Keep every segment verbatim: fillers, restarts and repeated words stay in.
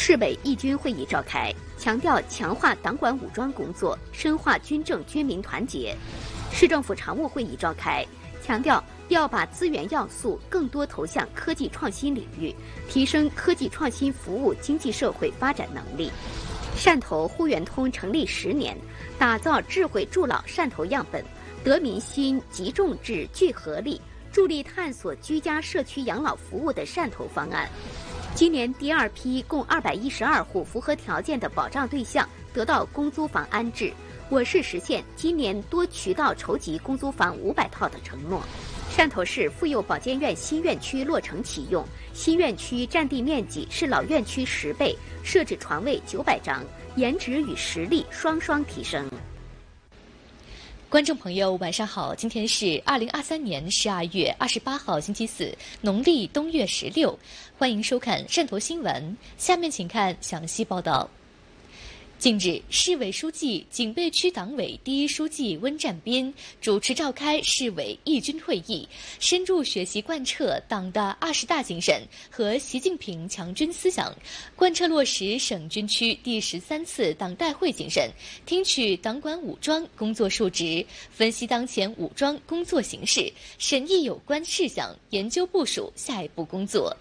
市委义军会议召开，强调强化党管武装工作，深化军政军民团结。市政府常务会议召开，强调要把资源要素更多投向科技创新领域，提升科技创新服务经济社会发展能力。汕头沪圆通成立十年，打造智慧助老汕头样本，得民心、集众智、聚合力，助力探索居家社区养老服务的汕头方案。今年第二批共二百一十二户符合条件的保障对象得到公租房安置，我市实现今年多渠道筹集公租房五百套的承诺。汕头市妇幼保健院新院区落成启用，新院区占地面积是老院区十倍，设置床位九百张，颜值与实力双双提升。 观众朋友，晚上好！今天是二零二三年十二月二十八号，星期四，农历冬月十六。欢迎收看汕头新闻，下面请看详细报道。近日，市委书记、警备区党委第一书记温占斌主持召开市委义军会议，深入学习贯彻党的二十大精神和习近平强军思想，贯彻落实省军区第十三次党代会精神，听取党管武装工作述职，分析当前武装工作形势，审议有关事项，研究部署下一步工作。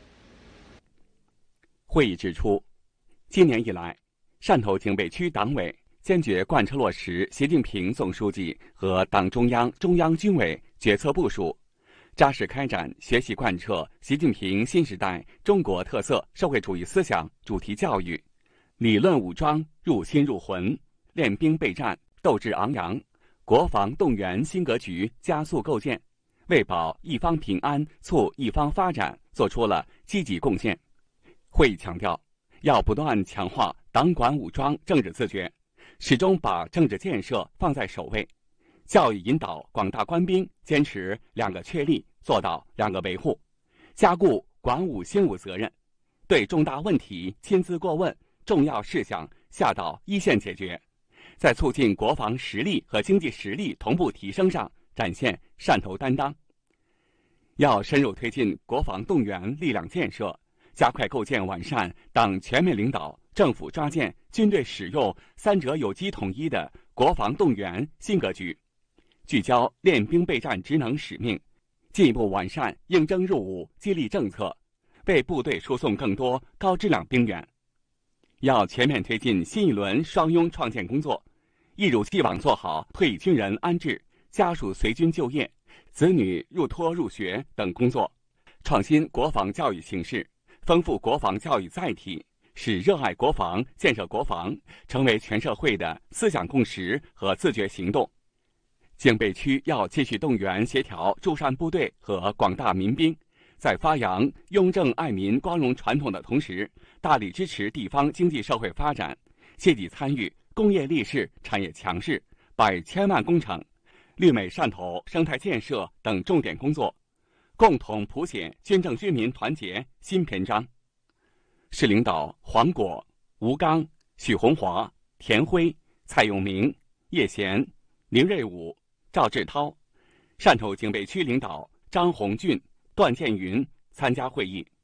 会议指出，今年以来，汕头警备区党委坚决贯彻落实习近平总书记和党中央、中央军委决策部署，扎实开展学习贯彻习近平新时代中国特色社会主义思想主题教育，理论武装入心入魂，练兵备战斗志昂扬，国防动员新格局加速构建，为保一方平安、促一方发展做出了积极贡献。会议强调，要不断强化党管武装政治自觉，始终把政治建设放在首位，教育引导广大官兵坚持两个确立，做到两个维护，加固管武兴武责任，对重大问题亲自过问，重要事项下到一线解决，在促进国防实力和经济实力同步提升上展现汕头担当。要深入推进国防动员力量建设，加快构建完善党全面领导、政府抓建、军队使用三者有机统一的国防动员新格局，聚焦练兵备战职能使命，进一步完善应征入伍激励政策，为部队输送更多高质量兵员。要全面推进新一轮双拥创建工作，一如既往做好退役军人安置、家属随军就业、子女入托入学等工作，创新国防教育形式，丰富国防教育载体，使热爱国防、建设国防成为全社会的思想共识和自觉行动。警备区要继续动员协调驻汕部队和广大民兵，在发扬拥政爱民光荣传统的同时，大力支持地方经济社会发展，积极参与工业立市、产业强势、百千万工程、绿美汕头生态建设等重点工作，共同谱写军政军民团结新篇章。市领导黄果、吴刚、许宏华、田辉、蔡永明、叶贤、林瑞武、赵志涛，汕头警备区领导张红俊、段建云参加会议。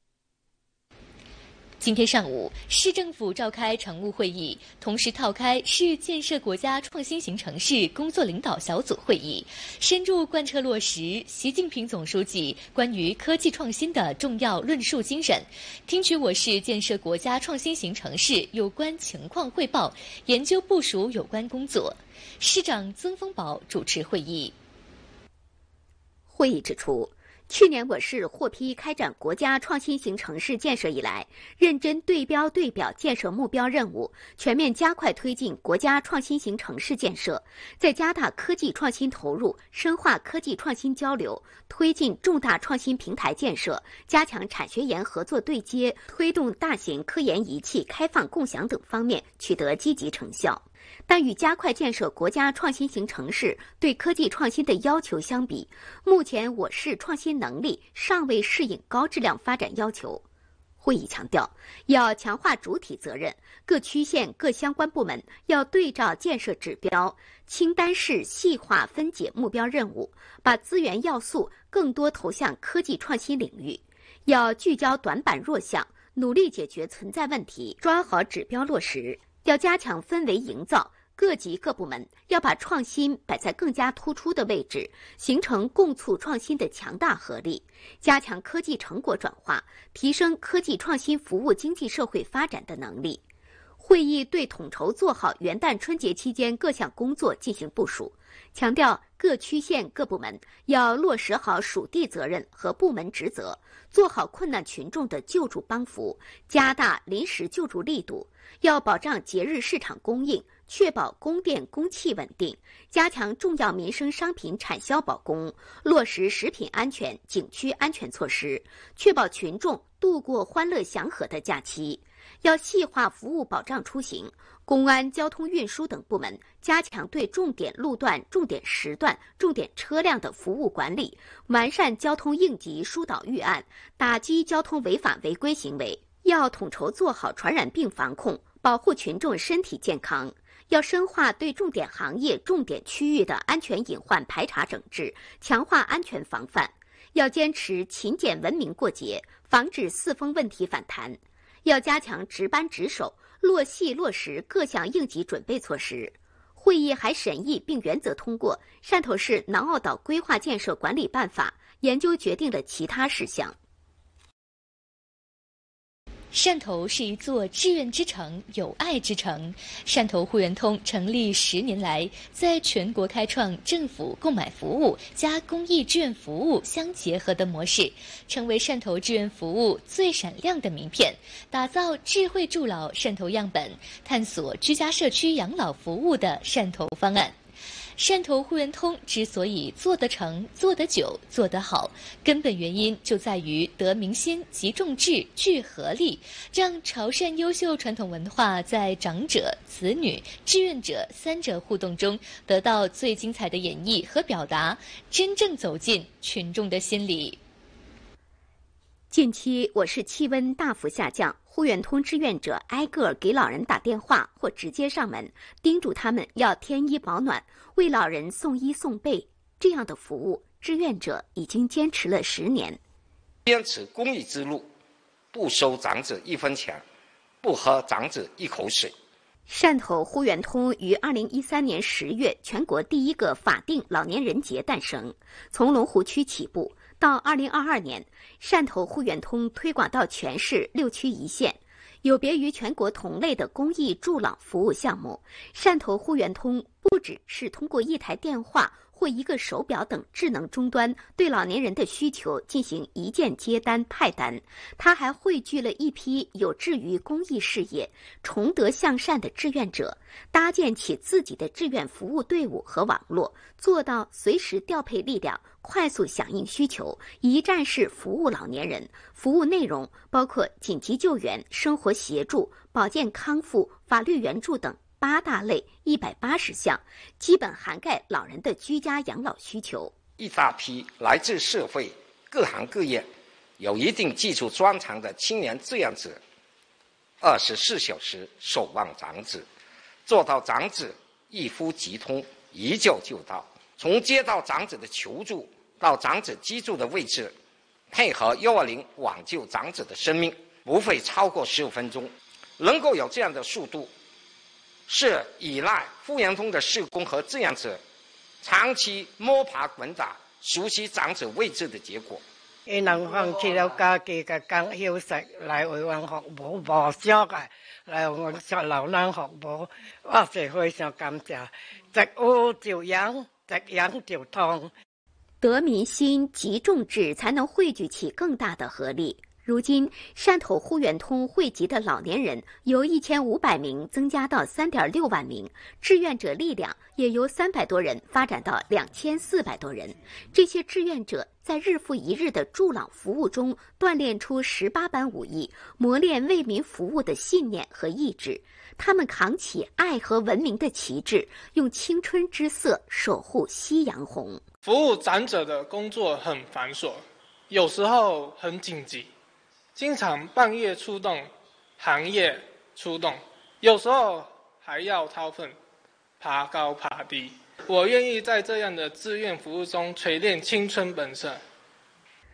今天上午，市政府召开常务会议，同时召开市建设国家创新型城市工作领导小组会议，深入贯彻落实习近平总书记关于科技创新的重要论述精神，听取我市建设国家创新型城市有关情况汇报，研究部署有关工作。市长曾丰宝主持会议。 会议指出，去年我市获批开展国家创新型城市建设以来，认真对标对表建设目标任务，全面加快推进国家创新型城市建设，在加大科技创新投入、深化科技创新交流、推进重大创新平台建设、加强产学研合作对接、推动大型科研仪器开放共享等方面取得积极成效。但与加快建设国家创新型城市对科技创新的要求相比，目前我市创新能力尚未适应高质量发展要求。会议强调，要强化主体责任，各区县各相关部门要对照建设指标，清单式细化分解目标任务，把资源要素更多投向科技创新领域，要聚焦短板弱项， 努力解决存在问题，抓好指标落实。要加强氛围营造，各级各部门要把创新摆在更加突出的位置，形成共促创新的强大合力，加强科技成果转化，提升科技创新服务经济社会发展的能力。会议对统筹做好元旦春节期间各项工作进行部署，强调各区县各部门要落实好属地责任和部门职责，做好困难群众的救助帮扶，加大临时救助力度，要保障节日市场供应，确保供电供气稳定，加强重要民生商品产销保供，落实食品安全、景区安全措施，确保群众度过欢乐祥和的假期。要细化服务保障出行，公安、交通运输等部门加强对重点路段、重点时段、重点车辆的服务管理，完善交通应急疏导预案，打击交通违法违规行为。要统筹做好传染病防控，保护群众身体健康。要深化对重点行业、重点区域的安全隐患排查整治，强化安全防范。要坚持勤俭文明过节，防止四风问题反弹。要加强值班值守，落细落实各项应急准备措施。会议还审议并原则通过《汕头市南澳岛规划建设管理办法》，研究决定了其他事项。 汕头是一座志愿之城、友爱之城。汕头沪圆通成立十年来，在全国开创政府购买服务加公益志愿服务相结合的模式，成为汕头志愿服务最闪亮的名片，打造智慧助老汕头样本，探索居家社区养老服务的汕头方案。汕头沪圆通之所以做得成、做得久、做得好，根本原因就在于得民心、集众志、聚合力，让潮汕优秀传统文化在长者、子女、志愿者三者互动中得到最精彩的演绎和表达，真正走进群众的心里。 近期我市气温大幅下降，沪圆通志愿者挨个给老人打电话或直接上门，叮嘱他们要添衣保暖，为老人送衣送被。这样的服务，志愿者已经坚持了十年。 坚持公益之路，不收长者一分钱，不喝长者一口水。 汕头沪圆通于二零一三年十月全国第一个法定老年人节诞生，从龙湖区起步。到二零二二年，汕头沪圆通推广到全市六区一县。有别于全国同类的公益助老服务项目，汕头沪圆通不只是通过一台电话或一个手表等智能终端对老年人的需求进行一键接单派单，它还汇聚了一批有志于公益事业、崇德向善的志愿者，搭建起自己的志愿服务队伍和网络，做到随时调配力量，快速响应需求，一站式服务老年人。服务内容包括紧急救援、生活协助、保健康复、法律援助等八大类一百八十项，基本涵盖老人的居家养老需求。 一大批来自社会各行各业、有一定技术专长的青年志愿者，二十四小时守望长者，做到长者一呼即通，一叫就到。从接到长者的求助到长者居住的位置，配合幺二零挽救长者的生命，不会超过十五分钟。能够有这样的速度，是依赖沪圆通的社工和志愿者长期摸爬滚打、熟悉长者位置的结果。 伊能放弃了家己嘅工休息来为阮服务，无少嘅来为阮老人服务，我是非常感谢。食有就养，食养就通。 得民心、集众志，才能汇聚起更大的合力。如今，汕头沪圆通汇集的老年人由一千五百名增加到三点六万名，志愿者力量也由三百多人发展到两千四百多人。这些志愿者在日复一日的助老服务中，锻炼出十八般武艺，磨练为民服务的信念和意志。他们扛起爱和文明的旗帜，用青春之色守护夕阳红。 服务长者的工作很繁琐，有时候很紧急。经常半夜出动，寒夜出动，有时候还要掏粪，爬高爬低。我愿意在这样的志愿服务中锤炼青春本色。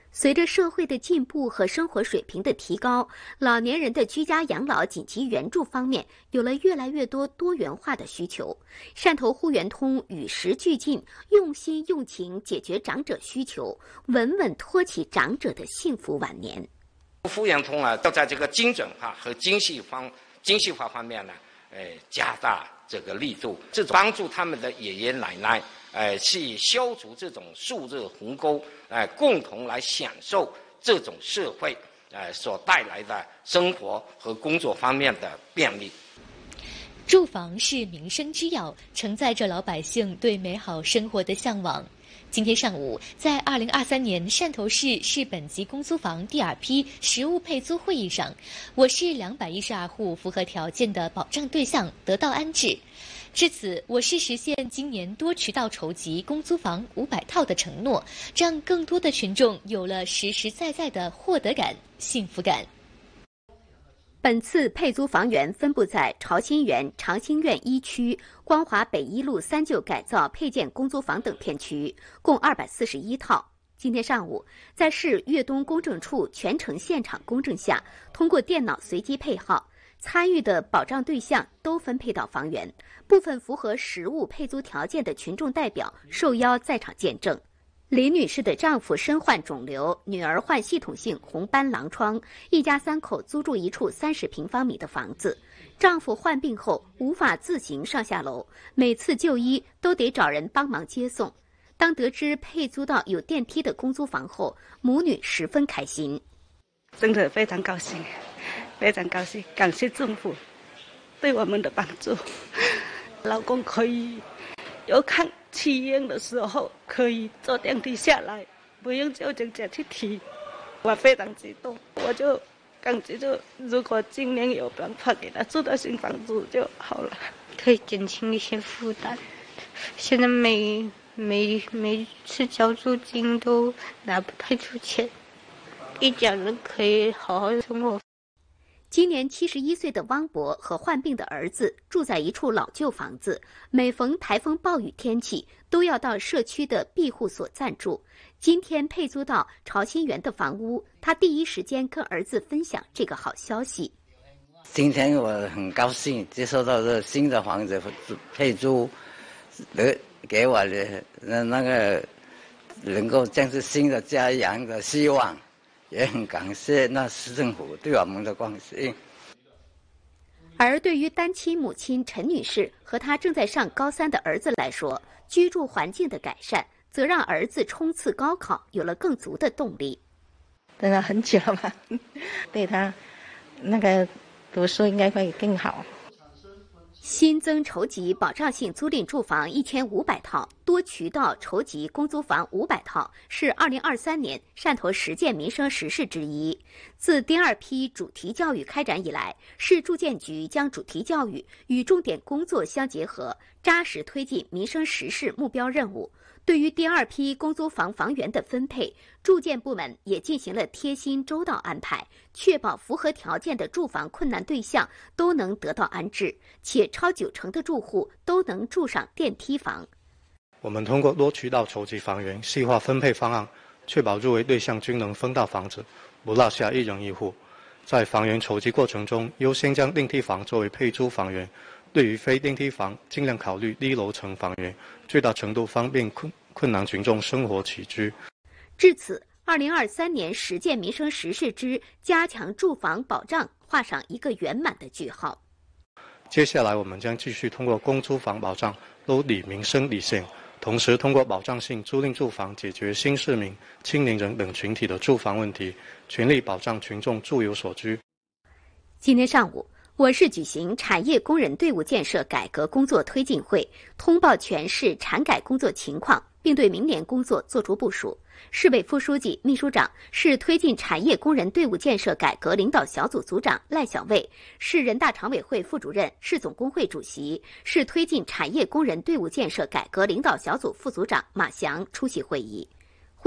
随着社会的进步和生活水平的提高，老年人的居家养老紧急援助方面有了越来越多多元化的需求。汕头呼援通与时俱进，用心用情解决长者需求，稳稳托起长者的幸福晚年。 呼援通啊，要在这个精准化和精细方精细化方面呢，呃，加大这个力度，这种帮助他们的爷爷奶奶。呃，去消除这种数字鸿沟，呃，共同来享受这种社会呃所带来的生活和工作方面的便利。 住房是民生之要，承载着老百姓对美好生活的向往。今天上午，在二零二三年汕头市市本级公租房第二批实物配租会议上，我市两百一十二户符合条件的保障对象得到安置。至此，我市实现今年多渠道筹集公租房五百套的承诺，让更多的群众有了实实在在的获得感、幸福感。 本次配租房源分布在潮新园、长兴苑一区、光华北一路三旧改造配建公租房等片区，共二百四十一套。今天上午，在市粤东公证处全程现场公证下，通过电脑随机配号，参与的保障对象都分配到房源，部分符合实物配租条件的群众代表受邀在场见证。林女士的丈夫身患肿瘤，女儿患系统性红斑狼疮，一家三口租住一处三十平方米的房子。丈夫患病后无法自行上下楼，每次就医都得找人帮忙接送。当得知配租到有电梯的公租房后，母女十分开心， 真的非常高兴，非常高兴，感谢政府对我们的帮助。老公可以有看去医院的时候可以坐电梯下来，不用叫人家去提，我非常激动。我就感觉就如果今年有办法给他住到新房子就好了， 可以减轻一些负担。现在每每每次交租金都拿不太出钱，一家人可以好好生活。 今年七十一岁的汪伯和患病的儿子住在一处老旧房子，每逢台风暴雨天气，都要到社区的庇护所暂住。今天配租到潮新园的房屋，他第一时间跟儿子分享这个好消息。 今天我很高兴接收到这新的房子配租，得给我的那个能够将是新的家园的希望。也很感谢那市政府对我们的关心。 而对于单亲母亲陈女士和她正在上高三的儿子来说，居住环境的改善则让儿子冲刺高考有了更足的动力。 等了很久了嘛，对他那个读书应该会更好。 新增筹集保障性租赁住房一千五百套，多渠道筹集公租房五百套，是二零二三年汕头十件民生实事之一。自第二批主题教育开展以来，市住建局将主题教育与重点工作相结合，扎实推进民生实事目标任务。对于第二批公租房房源的分配，住建部门也进行了贴心周到安排，确保符合条件的住房困难对象都能得到安置，且超九成的住户都能住上电梯房。 我们通过多渠道筹集房源，细化分配方案，确保入围对象均能分到房子，不落下一人一户。在房源筹集过程中，优先将电梯房作为配租房源，对于非电梯房，尽量考虑低楼层房源，最大程度方便困困难群众生活起居。 至此，二零二三年十件民生实事之加强住房保障画上一个圆满的句号。 接下来，我们将继续通过公租房保障搂理民生底线，同时通过保障性租赁住房解决新市民、青年人等群体的住房问题，全力保障群众住有所居。 今天上午，我市举行产业工人队伍建设改革工作推进会，通报全市产改工作情况，并对明年工作作出部署。市委副书记、秘书长、市推进产业工人队伍建设改革领导小组组长赖小卫，市人大常委会副主任、市总工会主席、市推进产业工人队伍建设改革领导小组副组长马翔出席会议。会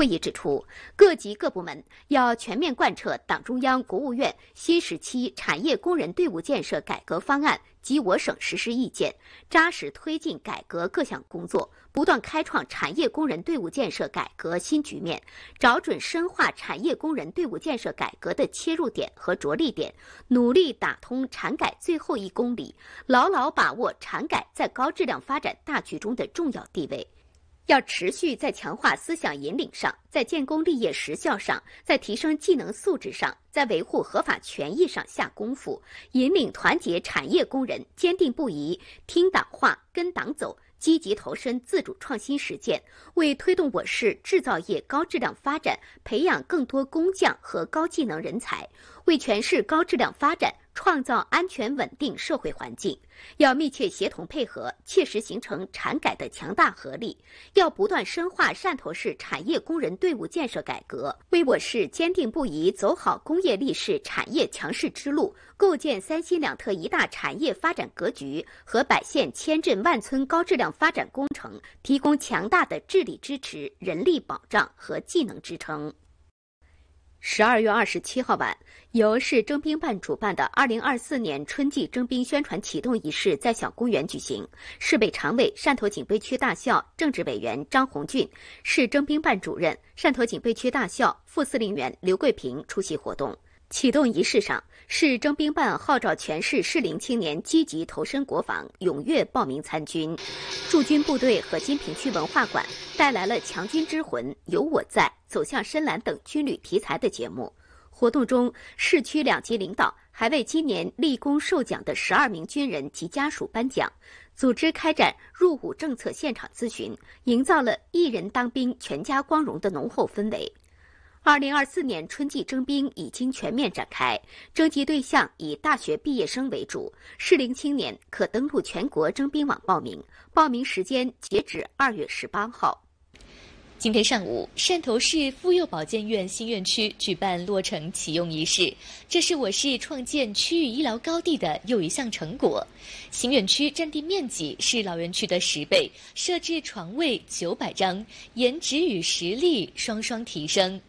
会议指出，各级各部门要全面贯彻党中央、国务院新时期产业工人队伍建设改革方案及我省实施意见，扎实推进改革各项工作，不断开创产业工人队伍建设改革新局面，找准深化产业工人队伍建设改革的切入点和着力点，努力打通产改最后一公里，牢牢把握产改在高质量发展大局中的重要地位。要持续在强化思想引领上，在建功立业实效上，在提升技能素质上，在维护合法权益上下功夫，引领团结产业工人坚定不移听党话跟党走，积极投身自主创新实践，为推动我市制造业高质量发展培养更多工匠和高技能人才，为全市高质量发展创造安全稳定社会环境。要密切协同配合，切实形成产改的强大合力。要不断深化汕头市产业工人队伍建设改革，为我市坚定不移走好工业立市产业强势之路，构建三新两特一大产业发展格局和百县千镇万村高质量发展工程提供强大的治理支持、人力保障和技能支撑。十二月二十七号晚，由市征兵办主办的二零二四年春季征兵宣传启动仪式在小公园举行。市委常委、汕头警备区大校政治委员张红俊、市征兵办主任、汕头警备区大校副司令员刘桂平出席活动。启动仪式上，市征兵办号召全市适龄青年积极投身国防，踊跃报名参军。驻军部队和金平区文化馆带来了《强军之魂》、有我在、走向深蓝等军旅题材的节目。活动中，市区两级领导还为今年立功受奖的十二名军人及家属颁奖，组织开展入伍政策现场咨询，营造了一人当兵全家光荣的浓厚氛围。二零二四年春季征兵已经全面展开，征集对象以大学毕业生为主，适龄青年可登录全国征兵网报名，报名时间截止二月十八号。 今天上午，汕头市妇幼保健院新院区举办落成启用仪式，这是我市创建区域医疗高地的又一项成果。新院区占地面积是老院区的十倍，设置床位九百张，颜值与实力双双提升。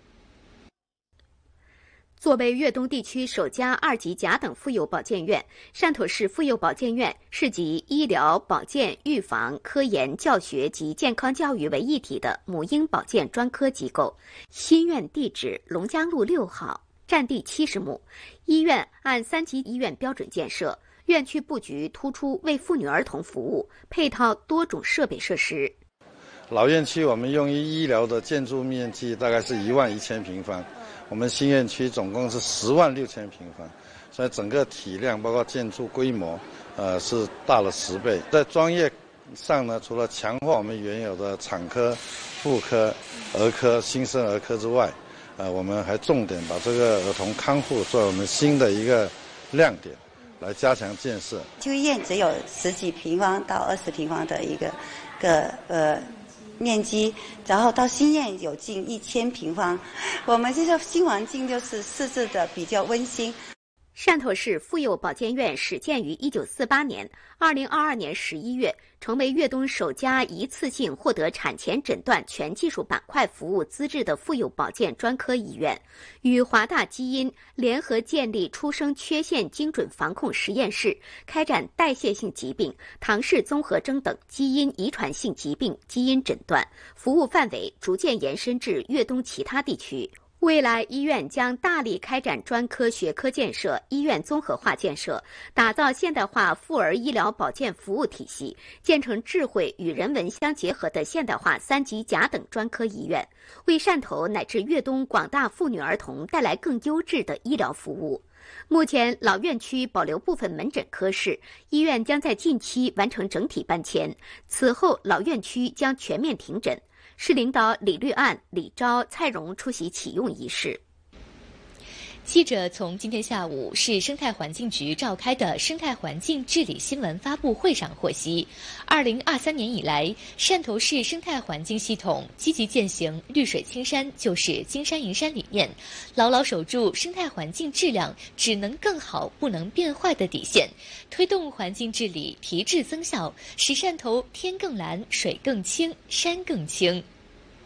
作为粤东地区首家二级甲等妇幼保健院，汕头市妇幼保健院是集医疗、保健、预防、科研、教学及健康教育为一体的母婴保健专科机构。新院地址龙江路六号，占地七十亩。医院按三级医院标准建设，院区布局突出为妇女儿童服务，配套多种设备设施。 老院区我们用于医疗的建筑面积大概是一万一千平方。我们新院区总共是十万六千平方，所以整个体量包括建筑规模，呃是大了十倍。在专业上呢，除了强化我们原有的产科、妇科、儿科、新生儿科之外，呃我们还重点把这个儿童看护作为我们新的一个亮点，来加强建设。 旧医院只有十几平方到二十平方的一个个呃。面积，然后到新院有近一千平方，我们这个新环境就是设置的比较温馨。 汕头市妇幼保健院始建于一九四八年，二零二二年十一月成为粤东首家一次性获得产前诊断全技术板块服务资质的妇幼保健专科医院，与华大基因联合建立出生缺陷精准防控实验室，开展代谢性疾病、唐氏综合征等基因遗传性疾病基因诊断，服务范围逐渐延伸至粤东其他地区。未来，医院将大力开展专科学科建设、医院综合化建设，打造现代化妇儿医疗保健服务体系，建成智慧与人文相结合的现代化三级甲等专科医院，为汕头乃至粤东广大妇女儿童带来更优质的医疗服务。目前，老院区保留部分门诊科室，医院将在近期完成整体搬迁，此后老院区将全面停诊。市领导李律案、李钊、蔡荣出席启用仪式。 记者从今天下午市生态环境局召开的生态环境治理新闻发布会上获悉，二零二三年以来，汕头市生态环境系统积极践行绿水青山就是金山银山理念，牢牢守住生态环境质量只能更好不能变坏的底线，推动环境治理提质增效，使汕头天更蓝、水更清、山更清。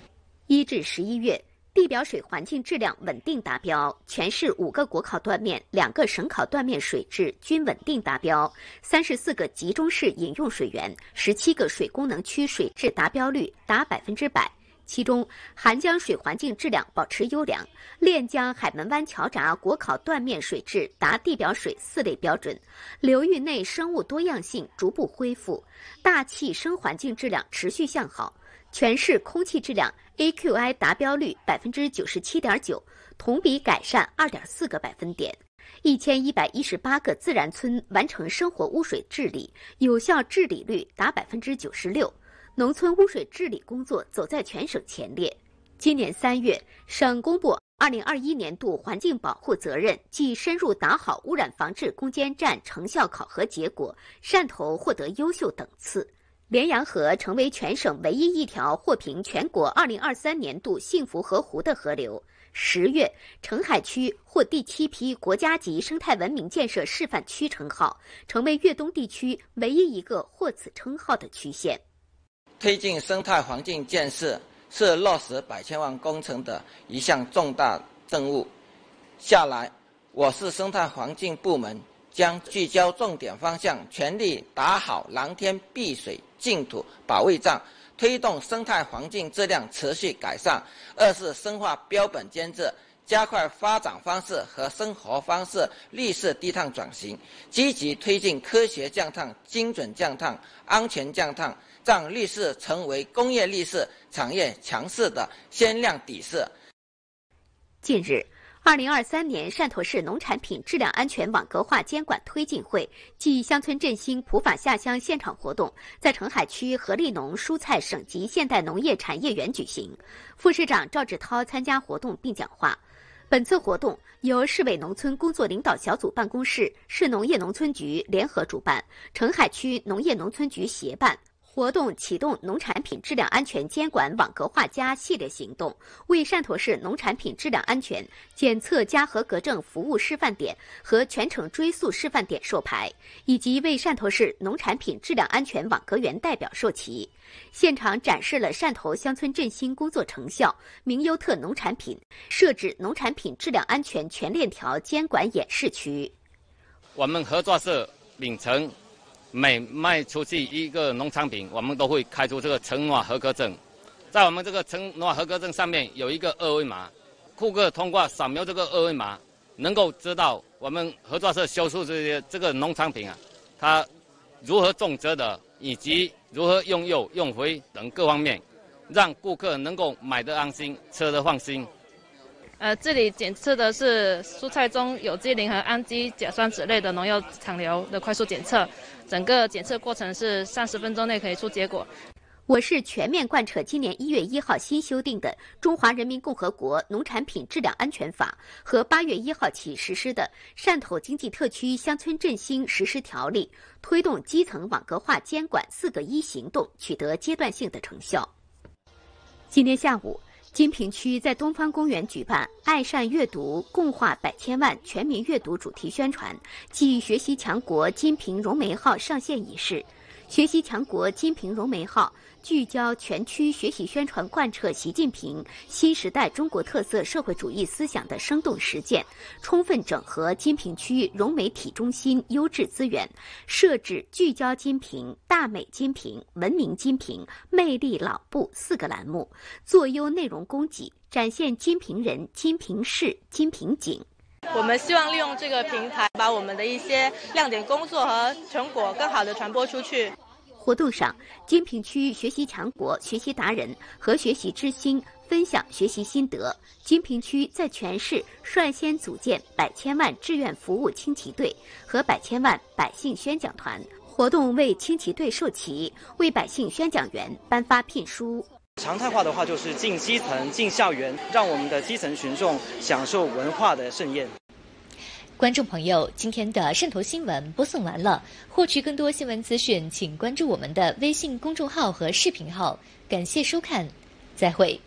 一至十一月，地表水环境质量稳定达标，全市五个国考断面、两个省考断面水质均稳定达标，三十四个集中式饮用水源、十七个水功能区水质达标率达百分之百。其中，韩江水环境质量保持优良，练江海门湾桥闸国考断面水质达地表水四类标准，流域内生物多样性逐步恢复，大气生环境质量持续向好。全市空气质量 A Q I 达标率百分之九十七点九，同比改善二点四个百分点。一千一百一十八个自然村完成生活污水治理，有效治理率达百分之九十六。农村污水治理工作走在全省前列。今年三月，省公布二零二一年度环境保护责任暨深入打好污染防治攻坚战成效考核结果，汕头获得优秀等次。连洋河成为全省唯一一条获评全国二零二三年度幸福河湖的河流。十月，澄海区获第七批国家级生态文明建设示范区称号，成为粤东地区唯一一个获此称号的区县。 推进生态环境建设是落实百千万工程的一项重大任务。下来，我市生态环境部门将聚焦重点方向，全力打好蓝天碧水净土保卫战，推动生态环境质量持续改善。二是深化标本监制，加快发展方式和生活方式绿色低碳转型，积极推进科学降碳、精准降碳、安全降碳，让绿色成为工业绿色产业强势的鲜亮底色。 近日，二零二三年汕头市农产品质量安全网格化监管推进会暨乡村振兴普法下乡现场活动在澄海区合力农蔬菜省级现代农业产业园举行，副市长赵志涛参加活动并讲话。本次活动由市委农村工作领导小组办公室、市农业农村局联合主办，澄海区农业农村局协办。活动启动农产品质量安全监管网格化加系列行动，为汕头市农产品质量安全检测加合格证服务示范点和全程追溯示范点授牌，以及为汕头市农产品质量安全网格员代表授旗。现场展示了汕头乡村振兴工作成效、名优特农产品，设置农产品质量安全全链条监管演示区。 我们合作社秉承每卖出去一个农产品，我们都会开出这个承诺合格证。在我们这个承诺合格证上面有一个二维码，顾客通过扫描这个二维码，能够知道我们合作社销售这些这个农产品啊，它如何种植的，以及如何用药、用肥等各方面，让顾客能够买得安心，吃得放心。 呃，这里检测的是蔬菜中有机磷和氨基甲酸酯类的农药残留的快速检测，整个检测过程是三十分钟内可以出结果。 我市全面贯彻今年一月一号新修订的《中华人民共和国农产品质量安全法》和八月一号起实施的《汕头经济特区乡村振兴实施条例》，推动基层网格化监管四个一行动取得阶段性的成效。今天下午，金平区在东方公园举办“爱善阅读，共话百千万”全民阅读主题宣传暨学习强国金平融媒号上线仪式。学习强国金平融媒号聚焦全区学习宣传贯彻习近平新时代中国特色社会主义思想的生动实践，充分整合金平区融媒体中心优质资源，设置聚焦金平、大美金平、文明金平、魅力老部四个栏目，做优内容供给，展现金平人、金平事、金平景。 我们希望利用这个平台，把我们的一些亮点工作和成果更好地传播出去。 活动上，金平区学习强国学习达人和学习之星分享学习心得。金平区在全市率先组建百千万志愿服务轻骑队和百千万百姓宣讲团，活动为轻骑队授旗，为百姓宣讲员颁发聘书。 常态化的话，就是进基层、进校园，让我们的基层群众享受文化的盛宴。 观众朋友，今天的汕头新闻播送完了。获取更多新闻资讯，请关注我们的微信公众号和视频号。感谢收看，再会。